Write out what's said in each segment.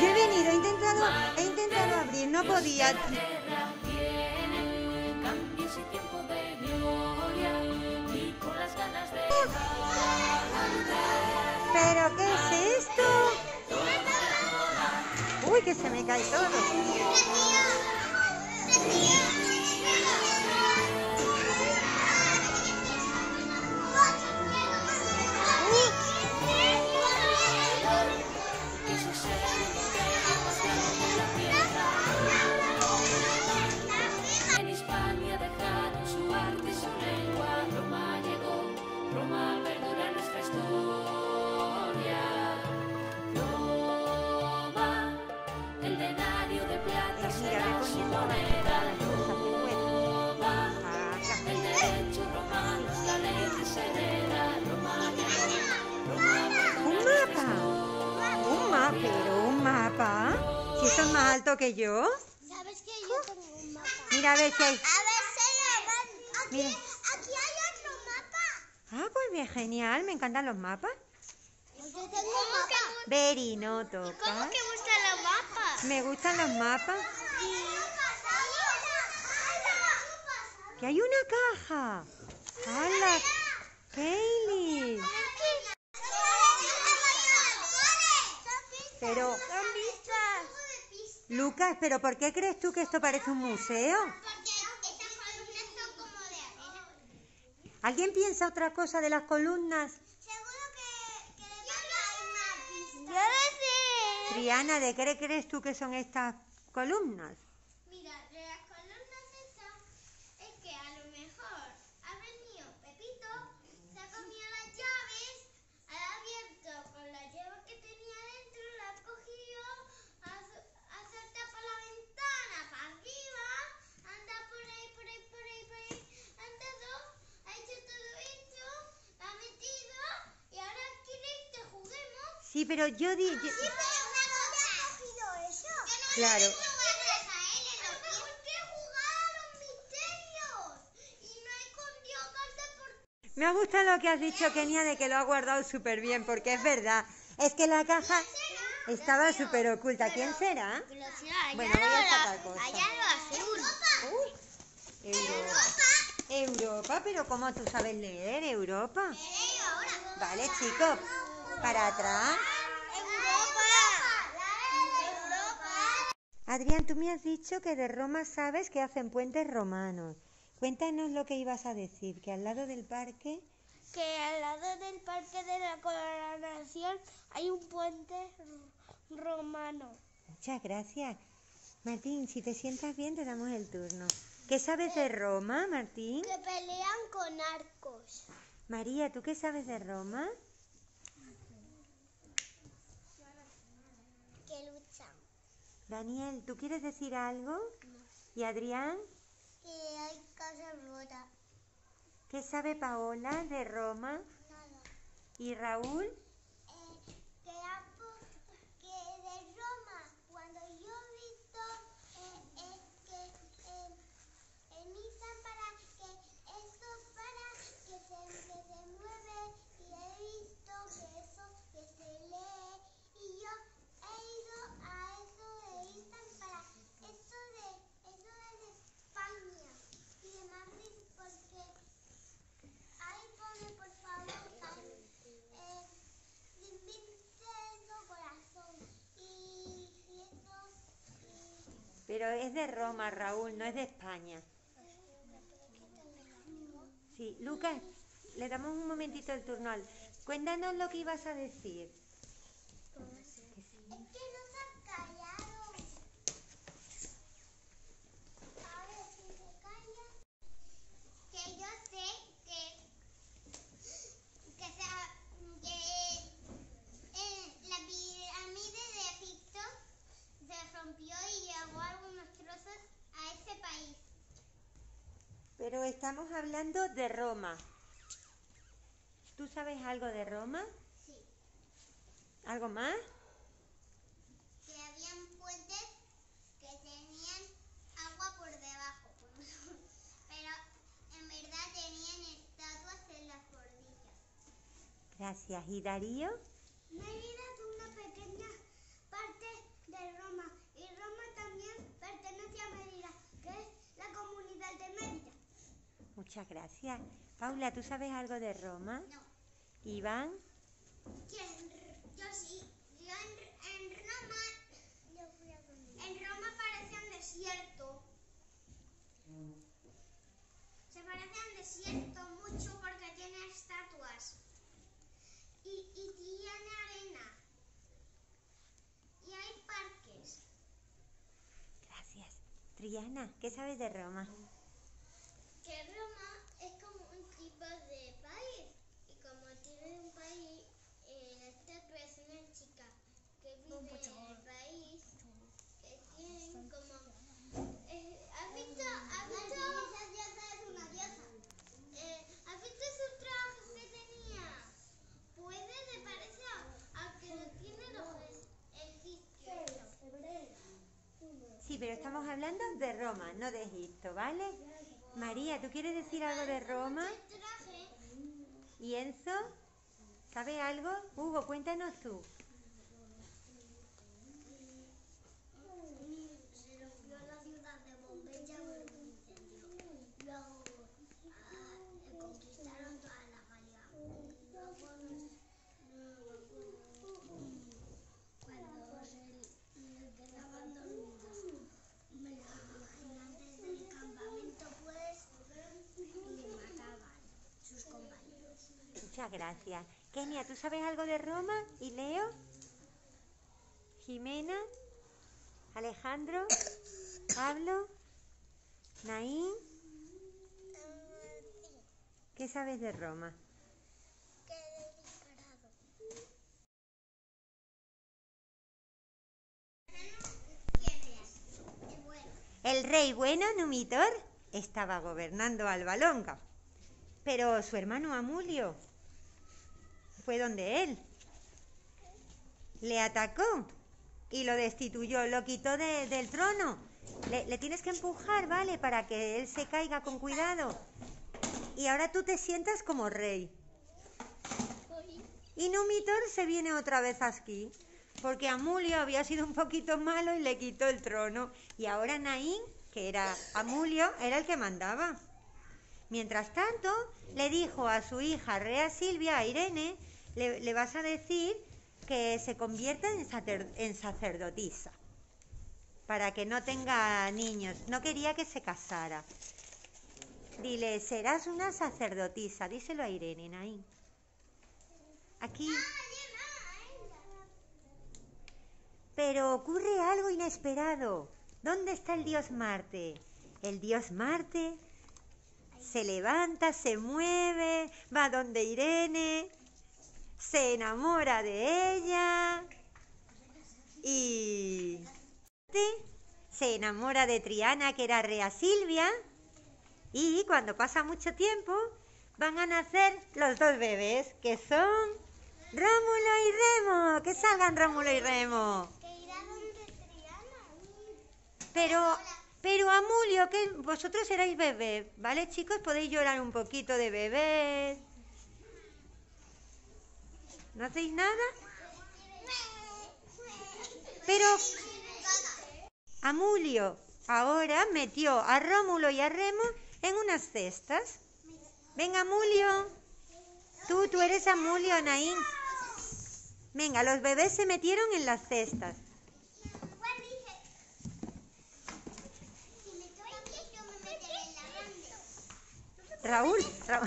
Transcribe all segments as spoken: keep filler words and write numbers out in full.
Yo he venido, he intentado, he intentado abrir, no podía. ¿Pero qué es esto? Uy, que se me cae todo. En Hispania dejaron su arte y su lengua. Roma llegó, Roma perdura nuestra historia. Roma, el denario de plata será su moneda. Roma, el derecho romano, la ley que se hereda. Roma llegó, Roma ¿Un perdura nuestra mapa? historia. ¿Un mapa? ¿Pero un mapa? ¿Si esto es más alto que yo? ¿Sabes que yo tengo un mapa? Mira a ver si hay... A ver, se lo van. Aquí, Mira. aquí hay otro mapa. Ah, pues bien, genial, me encantan los mapas. Yo tengo un mapa. Beri, no ¿Cómo toca. que gustan los mapas? Me gustan los mapas. Que hay una caja. ¡Hala! ¡Hailey! Pero, Lucas, ¿pero por qué crees tú que esto parece un museo? Porque estas columnas son como de arena. ¿Alguien piensa otra cosa de las columnas? Seguro que, que hay una pista. Yo lo sé. Triana, ¿de qué crees tú que son estas columnas? Mira, de las columnas estas es que a lo mejor ha venido Pepito, se ha comido las llaves, ha abierto con las llaves que tenía dentro, la ha cogido, ha, ha saltado por la ventana para arriba, anda por ahí, por ahí, por ahí, por ahí, ha andado, ha hecho todo esto, la ha metido y ahora quiere que juguemos. Sí, pero yo di... yo- Sí, pero una cosa ha cogido eso. Claro. Me ha gustado lo que has dicho, Kenia, de que lo ha guardado súper bien, porque es verdad. Es que la caja estaba súper oculta. ¿Quién será? Bueno, voy a sacar cosas. Allá lo azul. Uy, Europa. Europa, pero ¿cómo tú sabes leer? Europa. Vale, chicos, para atrás. Adrián, tú me has dicho que de Roma sabes que hacen puentes romanos. Cuéntanos lo que ibas a decir, que al lado del parque... Que al lado del Parque de la Coronación hay un puente r- romano. Muchas gracias. Martín, si te sientas bien, te damos el turno. ¿Qué sabes de Roma, Martín? Que pelean con arcos. María, ¿tú qué sabes de Roma? Que luchan. Daniel, ¿tú quieres decir algo? ¿Y Adrián? Que hay casas rotas. ¿Qué sabe Paola de Roma? Nada. ¿Y Raúl? Eh, que, ha po- que de Roma, cuando yo he visto eh, eh, que eh, emitan para que esto para que se, que se mueve y he visto que eso que se lee y yo he ido a eso de Istan para esto de eso de España y de Madrid porque ahí pone por favor eh, Vincenzo Corazón y, y eso y Pero es de Roma, Raúl, no es de España. Sí, Lucas, le damos un momentito el turno. al- Cuéntanos lo que ibas a decir. es que no se ha callado. A ver si se calla. Que yo sé que que, sea, que eh, la pirámide de Egipto se rompió y llegó algunos trozos a ese país. Pero estamos hablando de Roma. ¿Tú sabes algo de Roma? Sí. ¿Algo más? Que habían puentes que tenían agua por debajo, pero en verdad tenían estatuas en las bordillas. Gracias. ¿Y Darío? Mérida es una pequeña parte de Muchas gracias. Paula, ¿tú sabes algo de Roma? No. Iván. ¿Quién? Yo sí. Yo en, en Roma. En Roma parece un desierto. Se parece a un desierto mucho porque tiene estatuas. Y, y tiene arena. Y hay parques. Gracias. Triana, ¿qué sabes de Roma? Que Roma es como un tipo de país. Y como tiene un país, eh, la estatua es una chica que vive en el país. Que tiene como... Eh, ¿Has visto? ¿Has visto? Esa diosa es una diosa. Eh, ¿Has visto su traje que tenía? Puede, se parece a, a que lo tiene los egipcios. Sí, pero estamos hablando de Roma, no de Egipto, ¿vale? María, ¿tú quieres decir algo de Roma? El traje. ¿Y Enzo? ¿Sabes algo? Hugo, cuéntanos tú. Se rompió la ciudad de Pompeya por un incendio. Luego ah, conquistaron toda la Galia. Luego, luego cuando se quedaban dormidos, me lo imaginan desde el campamento, pues le mataban sus compañeros. Muchas gracias. Kenia, ¿tú sabes algo de Roma? ¿Y Leo? ¿Jimena? ¿Alejandro? ¿Pablo? ¿Naín? ¿Qué sabes de Roma? Quedé disparado. ¿Quién es? El bueno. El rey bueno, Numitor, estaba gobernando Alba Longa, pero su hermano Amulio fue donde él. Le atacó y lo destituyó, lo quitó de, del trono. Le, le tienes que empujar, ¿vale? Para que él se caiga con cuidado. Y ahora tú te sientas como rey. Y Numitor se viene otra vez aquí, porque Amulio había sido un poquito malo y le quitó el trono. Y ahora Naín, que era Amulio, era el que mandaba. Mientras tanto, le dijo a su hija Rea Silvia, a Irene, le, le vas a decir que se convierta en, sacer, en sacerdotisa, para que no tenga niños. No quería que se casara. Dile, serás una sacerdotisa. Díselo a Irene, Naín. Aquí. Pero ocurre algo inesperado. ¿Dónde está el dios Marte? El dios Marte se levanta, se mueve, va donde Irene, se enamora de ella y se enamora de Triana, que era Rea Silvia, y cuando pasa mucho tiempo van a nacer los dos bebés, que son Rómulo y Remo. Que salgan Rómulo y Remo. Pero, pero Amulio, que vosotros erais bebés, ¿vale, chicos? Podéis llorar un poquito de bebés. ¿No hacéis nada? Pero Amulio ahora metió a Rómulo y a Remo en unas cestas. Venga, Amulio. Tú, tú eres Amulio, Naín. Venga, los bebés se metieron en las cestas. Raúl, Raúl.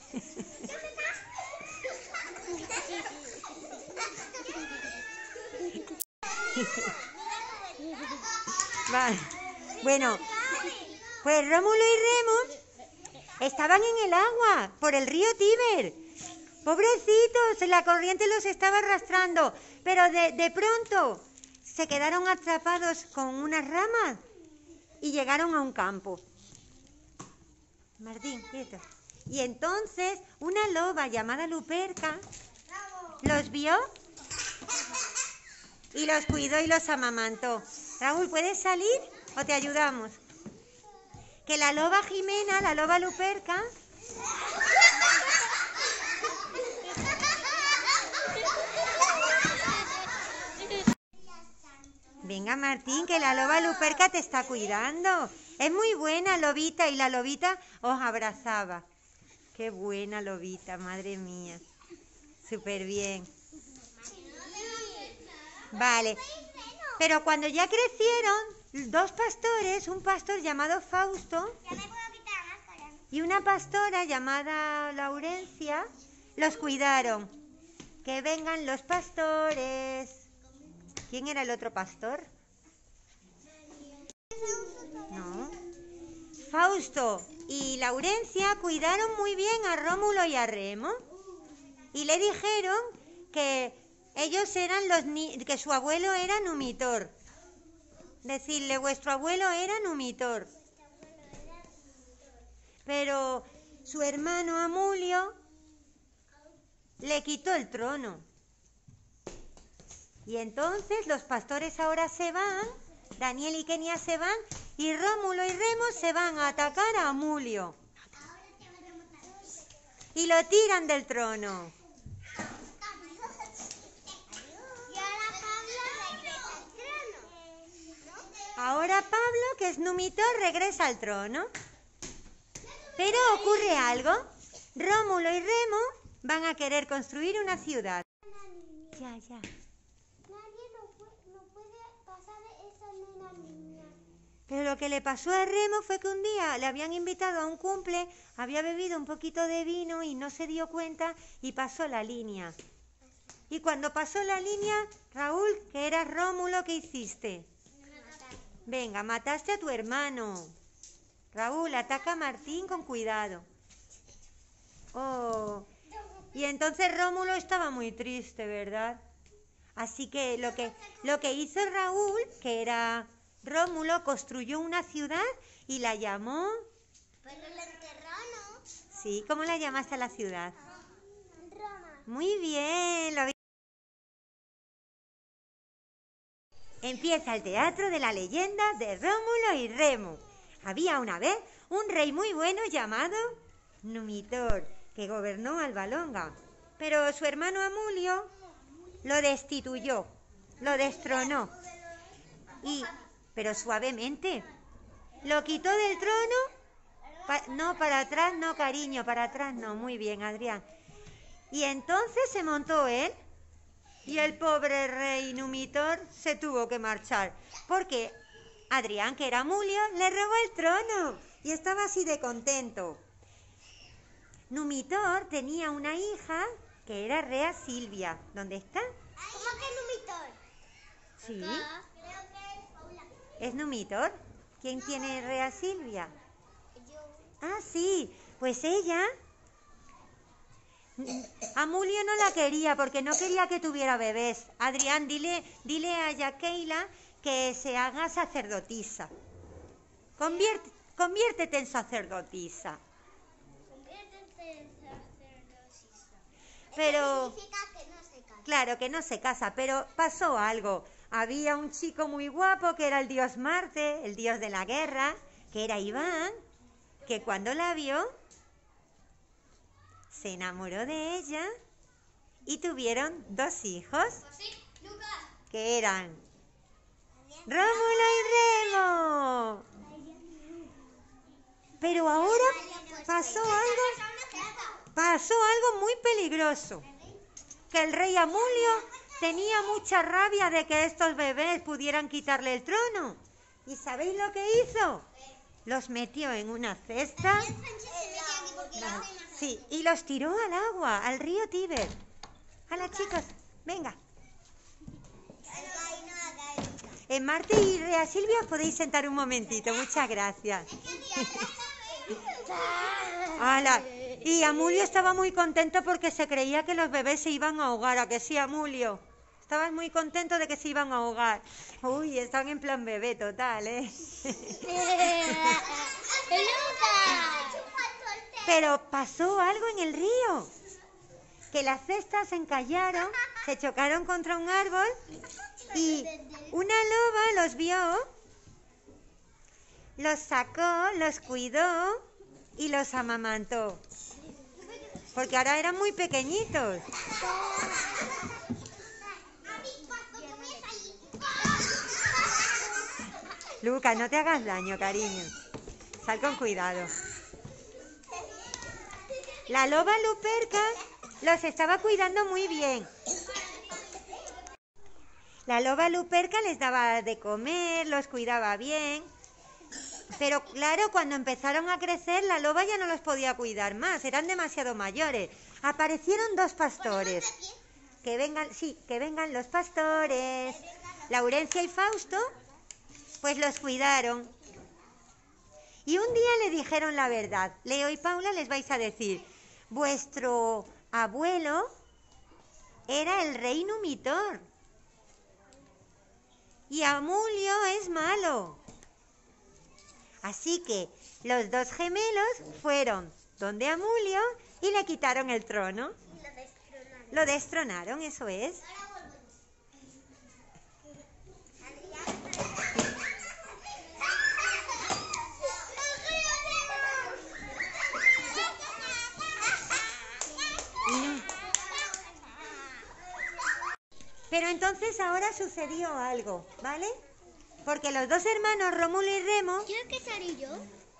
Vale. Bueno, pues Rómulo y Remo estaban en el agua por el río Tíber. Pobrecitos, la corriente los estaba arrastrando, pero de, de pronto se quedaron atrapados con unas ramas y llegaron a un campo. Martín, quieto. Y entonces una loba llamada Luperca los vio y los cuidó y los amamantó. Raúl, ¿puedes salir o te ayudamos? Que la loba Jimena, la loba Luperca... Venga, Martín, que la loba Luperca te está cuidando. Es muy buena, lobita, y la lobita os abrazaba. Qué buena lobita, madre mía. Súper bien. Vale. Pero cuando ya crecieron, dos pastores, un pastor llamado Fausto Ya me puedo quitar la máscara. y una pastora llamada Laurencia, los cuidaron. Que vengan los pastores. ¿Quién era el otro pastor? No. Fausto y Laurencia cuidaron muy bien a Rómulo y a Remo y le dijeron que ellos eran los ni- que su abuelo era Numitor. Decirle, vuestro abuelo era Numitor. Pero su hermano Amulio le quitó el trono. Y entonces los pastores ahora se van, Daniel y Kenia se van, y Rómulo y Remo se van a atacar a Amulio. Y lo tiran del trono. Y ahora Pablo regresa al trono. Ahora Pablo, que es Numitor, regresa al trono. Pero ocurre algo. Rómulo y Remo van a querer construir una ciudad. Ya, ya. Nadie no puede, no puede pasar esa nena niña. Pero lo que le pasó a Remo fue que un día le habían invitado a un cumple, había bebido un poquito de vino y no se dio cuenta y pasó la línea. Y cuando pasó la línea, Raúl, que eras Rómulo, ¿qué hiciste? Venga, mataste a tu hermano. Raúl, ataca a Martín con cuidado. Oh, y entonces Rómulo estaba muy triste, ¿verdad? Así que lo que, lo que hizo Raúl, que era Rómulo, construyó una ciudad y la llamó... Pero la enterró, ¿no? Sí, ¿cómo la llamaste a la ciudad? Roma. Muy bien. Lo... Empieza el teatro de la leyenda de Rómulo y Remo. Había una vez un rey muy bueno llamado Numitor, que gobernó Albalonga. Pero su hermano Amulio lo destituyó, lo destronó. Y, pero suavemente, lo quitó del trono. Pa- no, para atrás no, cariño, para atrás no. Muy bien, Adrián. Y entonces se montó él y el pobre rey Numitor se tuvo que marchar porque Adrián, que era Amulio, le robó el trono y estaba así de contento. Numitor tenía una hija que era Rea Silvia. ¿Dónde está? ¿Cómo que Numitor? Sí, Creo que es Paula. es Numitor. ¿Quién tiene Rea Silvia? Yo. Ah, sí, pues ella... Amulio no la quería porque no quería que tuviera bebés. Adrián, dile, dile a Yakeila que se haga sacerdotisa. Convierte, conviértete en sacerdotisa. Conviértete en sacerdotisa. Pero, Eso significa que no se casa. claro que no se casa, pero pasó algo. Había un chico muy guapo que era el dios Marte, el dios de la guerra, que era Iván, que cuando la vio se enamoró de ella y tuvieron dos hijos Sí, Lucas. que eran Rómulo y Remo. Pero ahora pasó algo, pasó algo muy peligroso, que el rey Amulio tenía mucha rabia de que estos bebés pudieran quitarle el trono. ¿Y sabéis lo que hizo? Los metió en una cesta. Sí, y los tiró al agua, al río Tíber. Hala, chicos, venga. En Marte y Rea Silvia os podéis sentar un momentito, muchas gracias. Hala, y Amulio estaba muy contento porque se creía que los bebés se iban a ahogar. ¿A que sí, Amulio? Estabas muy contento de que se iban a ahogar. Uy, están en plan bebé total, ¿eh? Pero pasó algo en el río, que las cestas se encallaron, se chocaron contra un árbol y una loba los vio, los sacó, los cuidó y los amamantó. Porque ahora eran muy pequeñitos. Lucas, no te hagas daño, cariño. Sal con cuidado. La loba Luperca los estaba cuidando muy bien. La loba Luperca les daba de comer, los cuidaba bien. Pero claro, cuando empezaron a crecer, la loba ya no los podía cuidar más, eran demasiado mayores. Aparecieron dos pastores. Que vengan, sí, que vengan los pastores. Laurencia y Fausto, pues los cuidaron. Y un día le dijeron la verdad. Leo y Paula les vais a decir, vuestro abuelo era el rey Numitor. Y Amulio es malo. Así que los dos gemelos fueron donde Amulio y le quitaron el trono. Lo destronaron, eso es. Pero entonces ahora sucedió algo, ¿vale? Porque los dos hermanos, Rómulo y Remo... ¿Quieres que salí yo?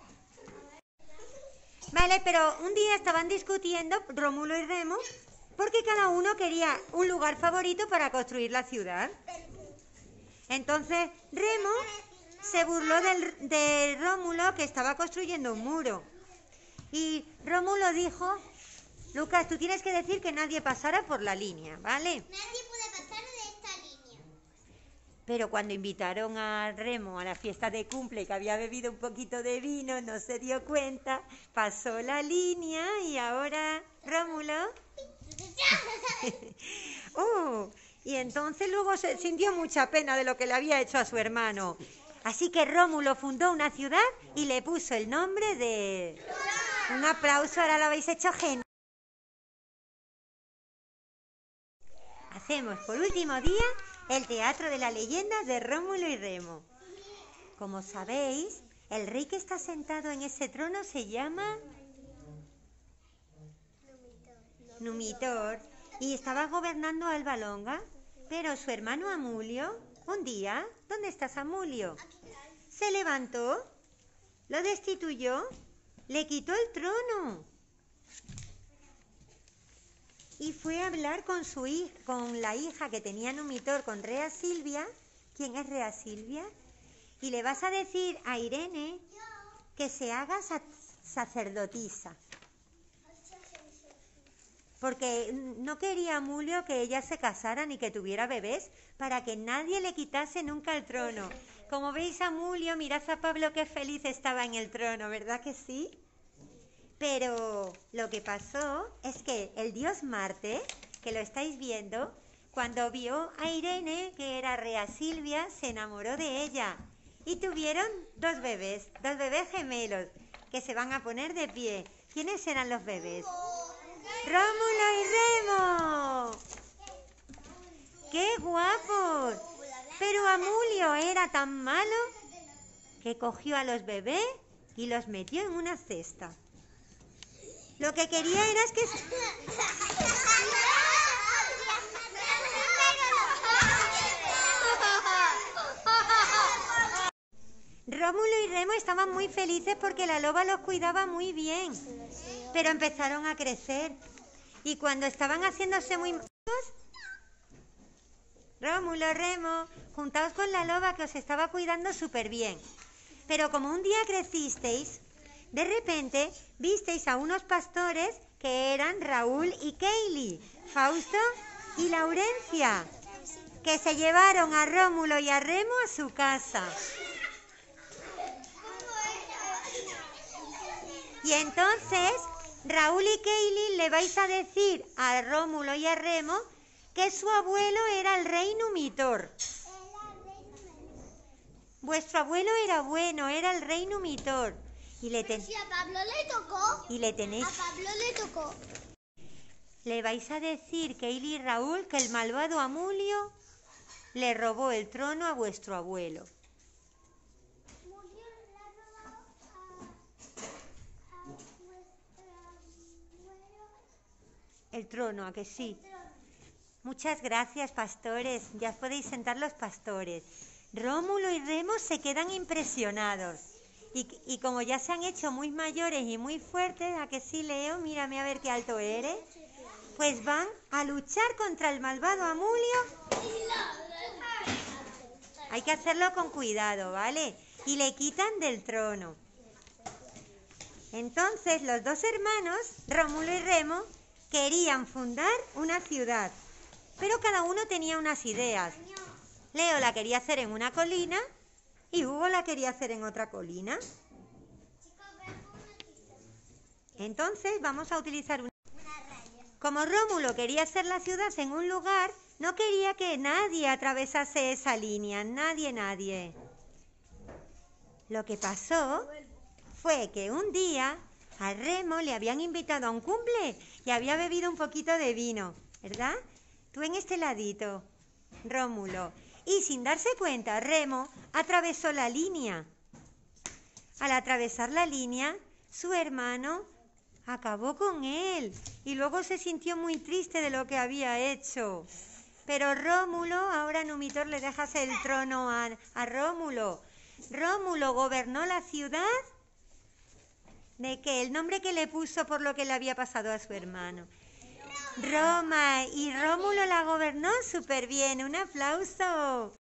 Vale, pero un día estaban discutiendo, Rómulo y Remo, porque cada uno quería un lugar favorito para construir la ciudad. Entonces Remo se burló del, de Rómulo, que estaba construyendo un muro. Y Rómulo dijo, Lucas, tú tienes que decir que nadie pasara por la línea, ¿vale? Nadie puede pasar de esta línea. Pero cuando invitaron a Remo a la fiesta de cumple, que había bebido un poquito de vino, no se dio cuenta, pasó la línea y ahora Rómulo... oh, y entonces luego se sintió mucha pena de lo que le había hecho a su hermano. Así que Rómulo fundó una ciudad y le puso el nombre de... Un aplauso, ahora lo habéis hecho genial. Hacemos por último día el teatro de la leyenda de Rómulo y Remo. Como sabéis, el rey que está sentado en ese trono se llama Numitor y estaba gobernando Alba Longa, pero su hermano Amulio, un día, ¿dónde estás, Amulio? Se levantó, lo destituyó, le quitó el trono. Y fue a hablar con su hija, con la hija que tenía Numitor, con Rea Silvia. ¿Quién es Rea Silvia? Y le vas a decir a Irene que se haga sacerdotisa. Porque no quería Amulio que ella se casara ni que tuviera bebés, para que nadie le quitase nunca el trono. Como veis, Amulio, mirad a Pablo qué feliz estaba en el trono, ¿verdad que sí? Pero lo que pasó es que el dios Marte, que lo estáis viendo, cuando vio a Irene, que era Rea Silvia, se enamoró de ella. Y tuvieron dos bebés, dos bebés gemelos, que se van a poner de pie. ¿Quiénes eran los bebés? ¡Rómulo y Remo! ¡Qué guapos! Pero Amulio era tan malo que cogió a los bebés y los metió en una cesta. Lo que quería era es que... Rómulo y Remo estaban muy felices porque la loba los cuidaba muy bien. Pero empezaron a crecer. Y cuando estaban haciéndose muy... Rómulo, Remo, juntaos con la loba que os estaba cuidando súper bien. Pero como un día crecisteis... De repente visteis a unos pastores que eran Raúl y Kaylee, Fausto y Laurencia, que se llevaron a Rómulo y a Remo a su casa. Y entonces Raúl y Kaylee le vais a decir a Rómulo y a Remo que su abuelo era el rey Numitor. Vuestro abuelo era bueno, era el rey Numitor. Y le, ten... Si a Pablo le tocó. y le tenéis... A Pablo le tocó. Le vais a decir, Kaylee y Raúl, que el malvado Amulio le robó el trono a vuestro abuelo. El trono, ¿a que sí? Muchas gracias, pastores. Ya os podéis sentar los pastores. Rómulo y Remo se quedan impresionados. Y, y como ya se han hecho muy mayores y muy fuertes, ¿a que sí, Leo? Mírame a ver qué alto eres. Pues van a luchar contra el malvado Amulio. Hay que hacerlo con cuidado, ¿vale? Y le quitan del trono. Entonces los dos hermanos, Rómulo y Remo, querían fundar una ciudad. Pero cada uno tenía unas ideas. Leo la quería hacer en una colina y Hugo la quería hacer en otra colina. Entonces vamos a utilizar una... Como Rómulo quería hacer la ciudad en un lugar, no quería que nadie atravesase esa línea, nadie, nadie. Lo que pasó fue que un día a Remo le habían invitado a un cumple y había bebido un poquito de vino, ¿verdad? Tú en este ladito, Rómulo. Y sin darse cuenta, Remo atravesó la línea. Al atravesar la línea, su hermano acabó con él y luego se sintió muy triste de lo que había hecho. Pero Rómulo, ahora Numitor le dejas el trono a, a Rómulo. Rómulo gobernó la ciudad de que el nombre que le puso por lo que le había pasado a su hermano. Roma, y Rómulo la gobernó súper bien. Un aplauso.